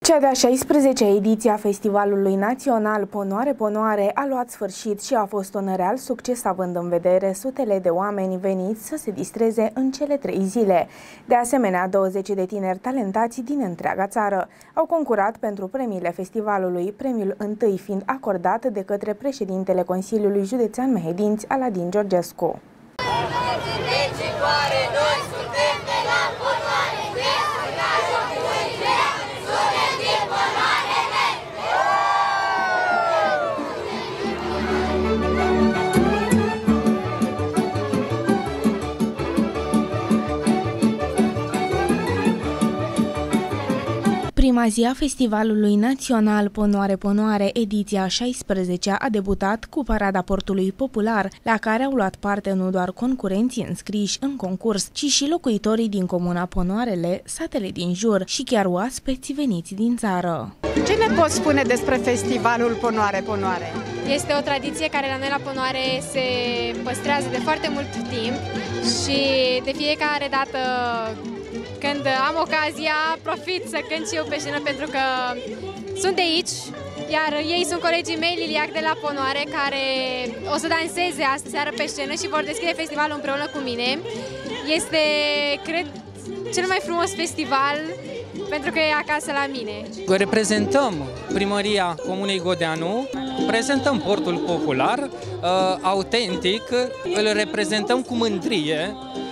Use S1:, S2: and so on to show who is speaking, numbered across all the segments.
S1: Cea de-a 16-a ediție a Festivalului Național Ponoare Ponoare a luat sfârșit și a fost un real succes, având în vedere sutele de oameni veniți să se distreze în cele 3 zile. De asemenea, 20 de tineri talentați din întreaga țară au concurat pentru premiile festivalului, premiul întâi fiind acordat de către președintele Consiliului Județean Mehedinți, Aladin Georgescu. Prima zi a Festivalului Național Ponoare Ponoare, ediția 16-a, a debutat cu parada portului popular, la care au luat parte nu doar concurenții înscriși în concurs, ci și locuitorii din comuna Ponoarele, satele din jur și chiar oaspeți veniți din țară.
S2: Ce ne poți spune despre Festivalul Ponoare Ponoare?
S3: Este o tradiție care la noi la Ponoare se păstrează de foarte mult timp și de fiecare dată când am ocazia, profit să cânt și eu pe scenă pentru că sunt de aici, iar ei sunt colegii mei, Liliac de la Ponoare, care o să danseze astă seară pe scenă și vor deschide festivalul împreună cu mine. Este, cred, cel mai frumos festival pentru că e acasă la mine.
S4: Reprezentăm primăria Comunei Godeanu, prezentăm portul popular, autentic, îl reprezentăm cu mândrie,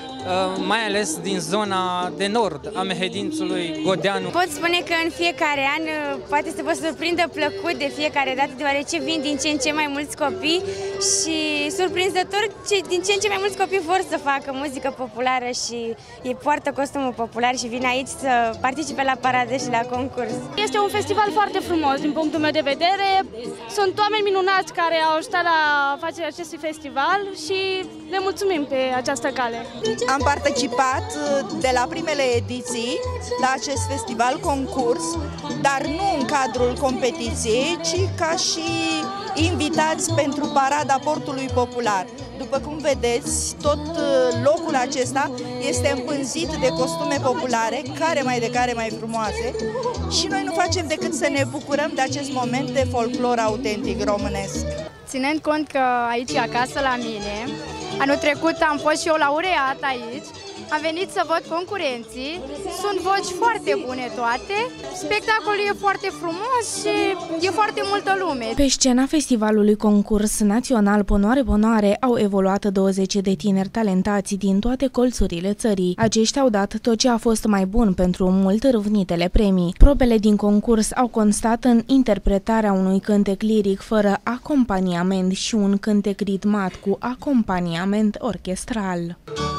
S4: mai ales din zona de nord a Mehedințului, Godeanu.
S5: Pot spune că în fiecare an poate să vă surprindă plăcut de fiecare dată, deoarece vin din ce în ce mai mulți copii și surprinzător din ce în ce mai mulți copii vor să facă muzică populară și îi poartă costumul popular și vin aici să participe la paradă și la concurs.
S6: Este un festival foarte frumos din punctul meu de vedere. Sunt oameni minunați care au ajutat la facerea acestui festival și le mulțumim pe această cale.
S7: Am participat de la primele ediții la acest festival concurs, dar nu în cadrul competiției, ci ca și invitați pentru parada portului popular. După cum vedeți, tot locul acesta este împânzit de costume populare, care mai de care mai frumoase, și noi nu facem decât să ne bucurăm de acest moment de folclor autentic românesc.
S6: Ținând cont că aici e acasă la mine, anul trecut am fost și eu laureat aici, am venit să văd concurenții, sunt voci foarte bune toate, spectacolul e foarte frumos și e foarte multă lume.
S1: Pe scena festivalului concurs național Ponoare Ponoare au evoluat 20 de tineri talentați din toate colțurile țării. Aceștia au dat tot ce a fost mai bun pentru mult râvnitele premii. Probele din concurs au constat în interpretarea unui cântec liric fără acompaniament și un cântec ritmat cu acompaniament orchestral.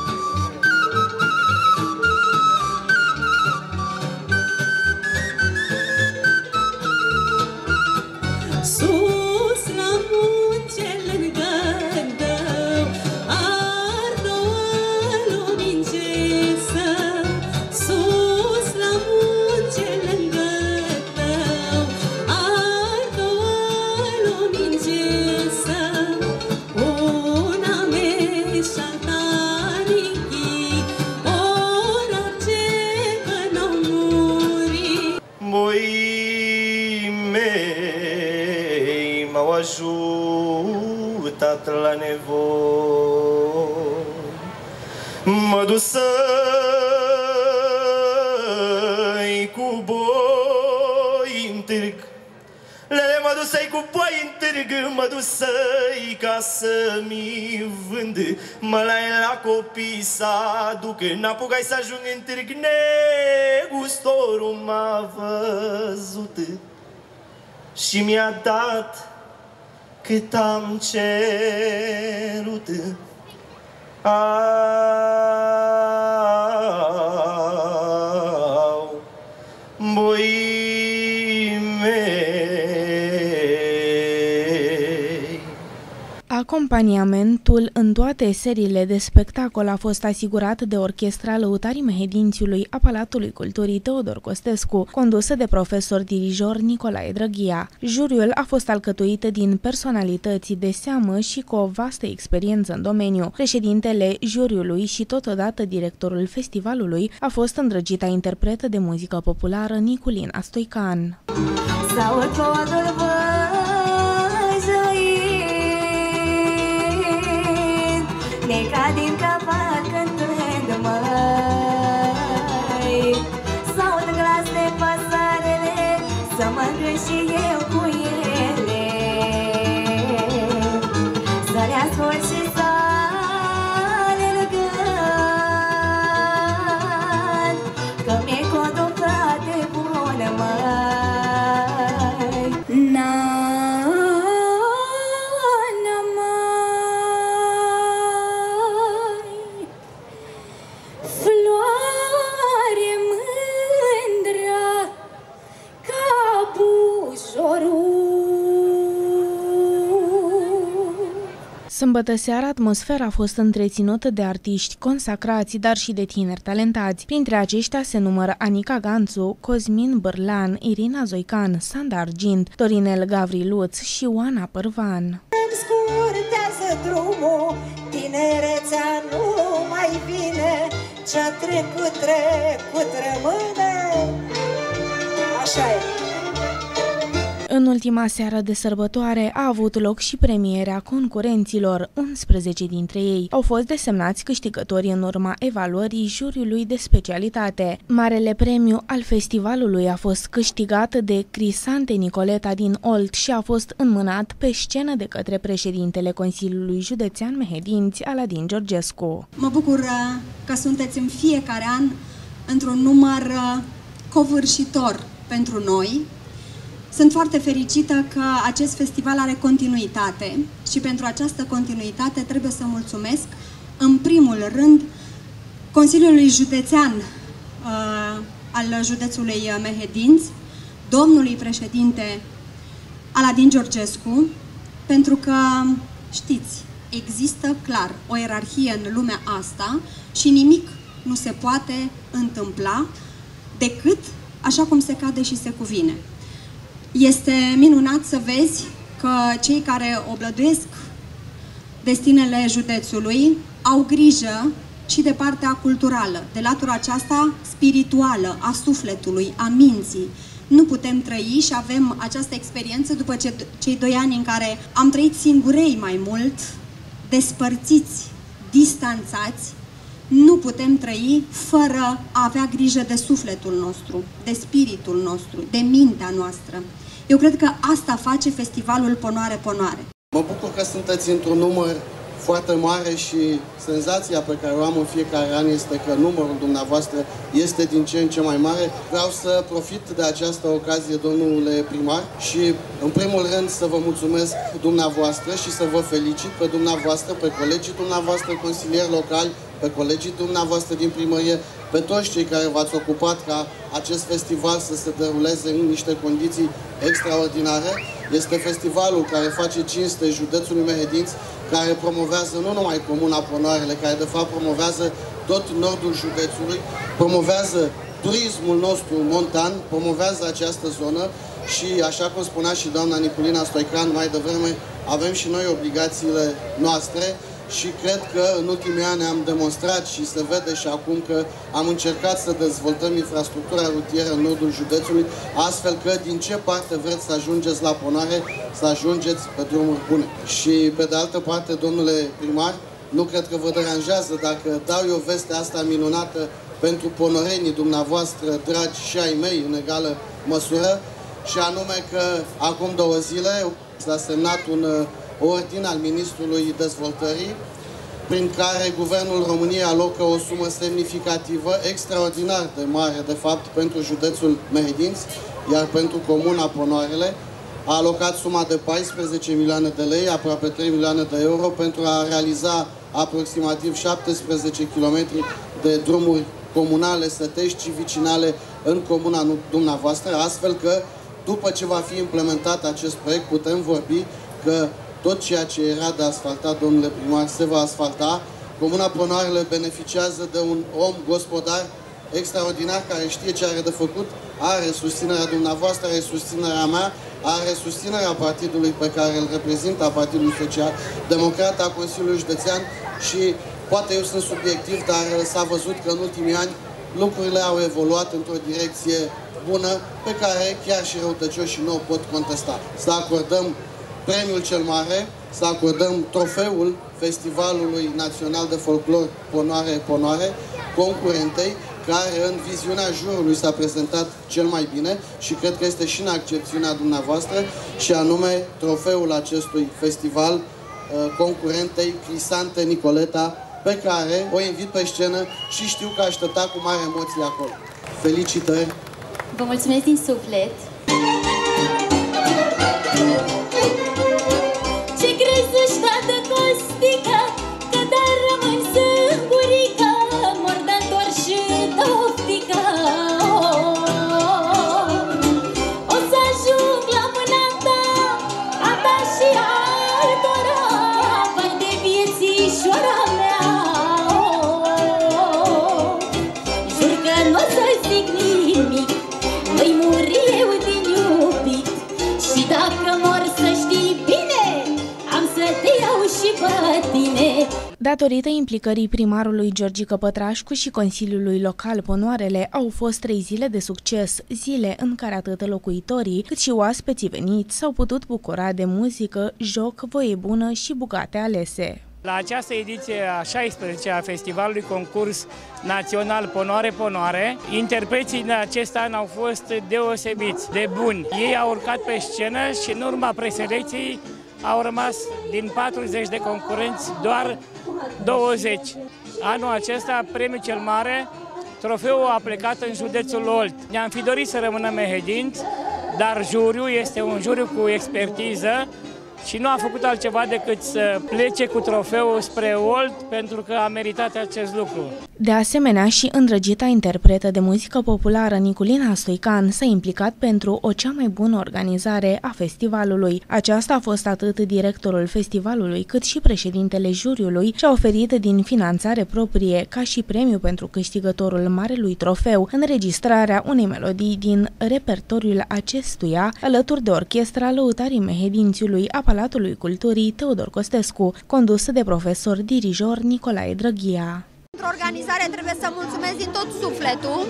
S8: Sus la munte lângă tău, ardă o lumingesă. Sus la munte lângă tău, ardă o lumingesă. Una mea șaltarichi, ora ce că n-au murit.
S9: M-au ajutat la nevoi. Mă dusei cu boi în târg, mă dusei cu boi în târg, mă dusei ca să-mi vând. Mă lai la copii să aduc, n-apucai să ajung în târg, negustorul m-a văzut și mi-a dat cât am cerut. Au, boii mei.
S1: Acompaniamentul în toate seriile de spectacol a fost asigurat de Orchestra Lăutarii Mehedințiului a Palatului Culturii Teodor Costescu, condusă de profesor-dirijor Nicolae Drăghia. Juriul a fost alcătuit din personalități de seamă și cu o vastă experiență în domeniu. Președintele juriului și totodată directorul festivalului a fost îndrăgita interpretă de muzică populară Niculina Stoican.
S10: Neca din capar cântând măi, s-aud glas de pasarele, să mă îngâși și eu cu ele, să le ascult și să le rugăm, că mi-e conductă de bună măi.
S1: Sâmbătă seara, atmosfera a fost întreținută de artiști consacrați, dar și de tineri talentați. Printre aceștia se numără Anica Ganțu, Cosmin Bârlan, Irina Zoican, Sanda Argint, Dorinel Gavriluț și Oana Părvan.
S10: Îmi scurtează drumul, tinerețea nu mai vine, ce-a trecut, trecut rămâne. Așa e.
S1: În ultima seară de sărbătoare a avut loc și premierea concurenților. 11 dintre ei au fost desemnați câștigători în urma evaluării juriului de specialitate. Marele premiu al festivalului a fost câștigat de Crisante Nicoleta din Olt și a fost înmânat pe scenă de către președintele Consiliului Județean Mehedinți, Aladin Georgescu.
S11: Mă bucur că sunteți în fiecare an într-un număr covârșitor pentru noi. Sunt foarte fericită că acest festival are continuitate și pentru această continuitate trebuie să mulțumesc în primul rând Consiliului Județean al județului Mehedinți, domnului președinte Aladin Georgescu, pentru că știți, există clar o ierarhie în lumea asta și nimic nu se poate întâmpla decât așa cum se cade și se cuvine. Este minunat să vezi că cei care oblăduiesc destinele județului au grijă și de partea culturală, de latura aceasta spirituală, a sufletului, a minții. Nu putem trăi și avem această experiență după cei 2 ani în care am trăit singurei mai mult, despărțiți, distanțați. Nu putem trăi fără a avea grijă de sufletul nostru, de spiritul nostru, de mintea noastră. Eu cred că asta face festivalul Ponoare Ponoare.
S12: Mă bucur că sunteți într-un număr foarte mare și senzația pe care o am în fiecare an este că numărul dumneavoastră este din ce în ce mai mare. Vreau să profit de această ocazie, domnule primar, și în primul rând să vă mulțumesc dumneavoastră și să vă felicit pe dumneavoastră, pe colegii dumneavoastră consilieri locali, pe colegii dumneavoastră din primărie, pe toți cei care v-ați ocupat ca acest festival să se deruleze în niște condiții extraordinare. Este festivalul care face cinste județului Mehedinți, care promovează nu numai Comuna Ponoarele, care de fapt promovează tot nordul județului, promovează turismul nostru montan, promovează această zonă și, așa cum spunea și doamna Niculina Stoican mai devreme, avem și noi obligațiile noastre. Și cred că în ultimii ani am demonstrat și se vede și acum că am încercat să dezvoltăm infrastructura rutieră în nordul județului, astfel că din ce parte vreți să ajungeți la Ponoare, să ajungeți pe drumuri bune. Și pe de altă parte, domnule primar, nu cred că vă deranjează dacă dau eu vestea asta minunată pentru ponorenii dumneavoastră, dragi și ai mei, în egală măsură, și anume că acum 2 zile s-a semnat un ordin al Ministrului Dezvoltării, prin care Guvernul României alocă o sumă semnificativă, extraordinar de mare, de fapt, pentru județul Mehedinți, iar pentru Comuna Ponoarele a alocat suma de 14 milioane de lei, aproape 3 milioane de euro, pentru a realiza aproximativ 17 km de drumuri comunale, sătești și vicinale în comuna dumneavoastră, astfel că, după ce va fi implementat acest proiect, putem vorbi că tot ceea ce era de asfaltat, domnule primar, se va asfalta. Comuna Ponoarele beneficiază de un om gospodar extraordinar care știe ce are de făcut, are susținerea dumneavoastră, are susținerea mea, are susținerea partidului pe care îl reprezintă, a Partidului Social Democrat, a Consiliului Județean și poate eu sunt subiectiv, dar s-a văzut că în ultimii ani lucrurile au evoluat într-o direcție bună pe care chiar și răutăcioșii nu o pot contesta. Să acordăm premiul cel mare, să acordăm trofeul Festivalului Național de Folclor Ponoare, concurentei, care în viziunea jurului s-a prezentat cel mai bine și cred că este și în accepțiunea dumneavoastră, și anume trofeul acestui festival concurentei Crisante Nicoleta, pe care o invit pe scenă și știu că aștepta cu mare emoție acolo. Felicitări!
S13: Vă mulțumesc din suflet! Ce crezi ăștia de costică, că dar rămân sâmburică, mordător și doftică. O să ajung la mâna ta, a ta și altora, vai de viețișoara mea. Jur că n-o să zic nimic, voi muri eu din iubit. Și dacă mor să știi bine, am să te iau și pe tine.
S1: Datorită implicării primarului Georgica Pătrașcu și Consiliului Local Ponoarele, au fost 3 zile de succes, zile în care atât locuitorii cât și oaspeții veniți s-au putut bucura de muzică, joc, voie bună și bucate alese.
S14: La această ediție a 16-a a Festivalului Concurs Național Ponoare, interpreții în acest an au fost deosebiți, de buni. Ei au urcat pe scenă și în urma preselecției au rămas din 40 de concurenți doar 20. Anul acesta, premiul cel mare, trofeul a plecat în județul Olt. Ne-am fi dorit să rămână mehedinți, dar juriul este un juriu cu expertiză și nu a făcut altceva decât să plece cu trofeul spre Olt pentru că a meritat acest lucru.
S1: De asemenea, și îndrăgita interpretă de muzică populară Niculina Stoican s-a implicat pentru o cea mai bună organizare a festivalului. Aceasta a fost atât directorul festivalului cât și președintele juriului și a oferit din finanțare proprie ca și premiu pentru câștigătorul marelui trofeu înregistrarea unei melodii din repertoriul acestuia alături de orchestra Lăutarii Mehedințiului a Palatului Culturii Teodor Costescu, condusă de profesor dirijor Nicolae Drăghia.
S15: Pentru organizare trebuie să mulțumesc din tot sufletul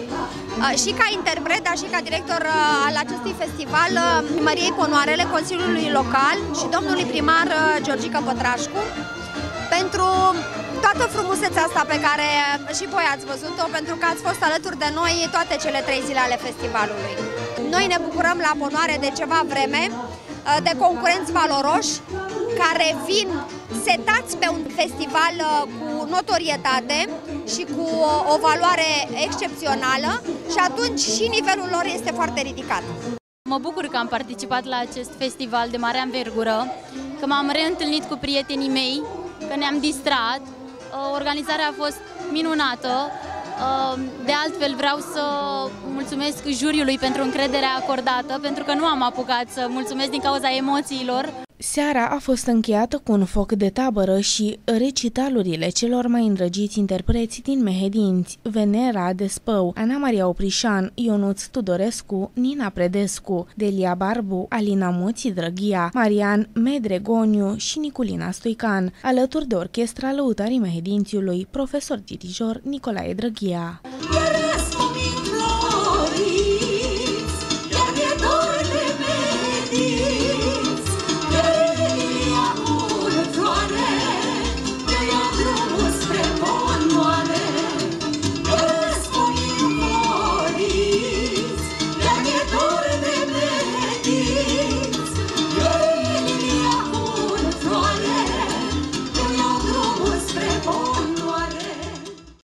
S15: și ca interpret, dar și ca director al acestui festival Primăriei Ponoarele, Consiliului Local și domnului primar Georgica Pătrașcu pentru toată frumusețea asta pe care și voi ați văzut-o, pentru că ați fost alături de noi toate cele 3 zile ale festivalului. Noi ne bucurăm la Ponoare de ceva vreme de concurenți valoroși care vin setați pe un festival cu notorietate și cu o valoare excepțională și atunci și nivelul lor este foarte ridicat.
S13: Mă bucur că am participat la acest festival de mare anvergură, că m-am reîntâlnit cu prietenii mei, că ne-am distrat. Organizarea a fost minunată. De altfel vreau să mulțumesc juriului pentru încrederea acordată, pentru că nu am apucat să mulțumesc din cauza emoțiilor.
S1: Seara a fost încheiată cu un foc de tabără și recitalurile celor mai îndrăgiți interpreți din Mehedinți: Venera Despău, Ana Maria Oprișan, Ionuț Tudorescu, Nina Predescu, Delia Barbu, Alina Moții Drăghia, Marian Medregoniu și Niculina Stoican, alături de orchestra Lăutarii Mehedințiului, profesor dirijor Nicolae Drăghia.